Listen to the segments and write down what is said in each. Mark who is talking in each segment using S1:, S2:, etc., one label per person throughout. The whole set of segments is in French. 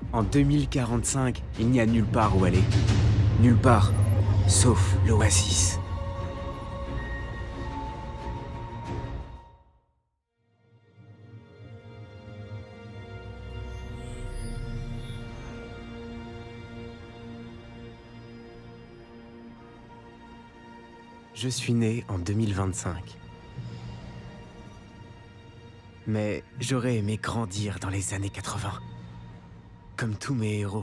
S1: En 2045, il n'y a nulle part où aller. Nulle part, sauf l'Oasis. Je suis né en 2025. Mais j'aurais aimé grandir dans les années 80. Comme tous mes héros.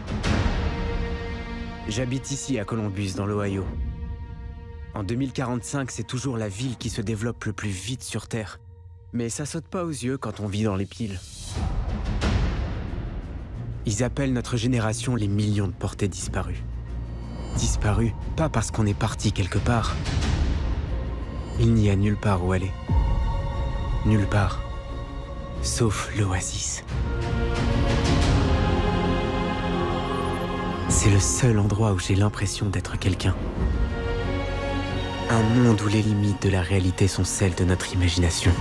S1: J'habite ici à Columbus, dans l'Ohio. En 2045, c'est toujours la ville qui se développe le plus vite sur Terre. Mais ça saute pas aux yeux quand on vit dans les piles. Ils appellent notre génération les millions de portés disparus. Disparus, pas parce qu'on est parti quelque part. Il n'y a nulle part où aller. Nulle part. Sauf l'Oasis. C'est le seul endroit où j'ai l'impression d'être quelqu'un. Un monde où les limites de la réalité sont celles de notre imagination.